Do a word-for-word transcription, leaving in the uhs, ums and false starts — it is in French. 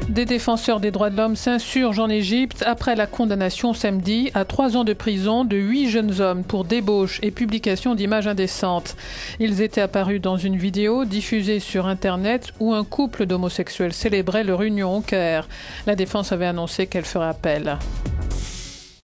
Des défenseurs des droits de l'homme s'insurgent en Égypte après la condamnation samedi à trois ans de prison de huit jeunes hommes pour débauche et publication d'images indécentes. Ils étaient apparus dans une vidéo diffusée sur Internet où un couple d'homosexuels célébrait leur union au Caire. La défense avait annoncé qu'elle ferait appel.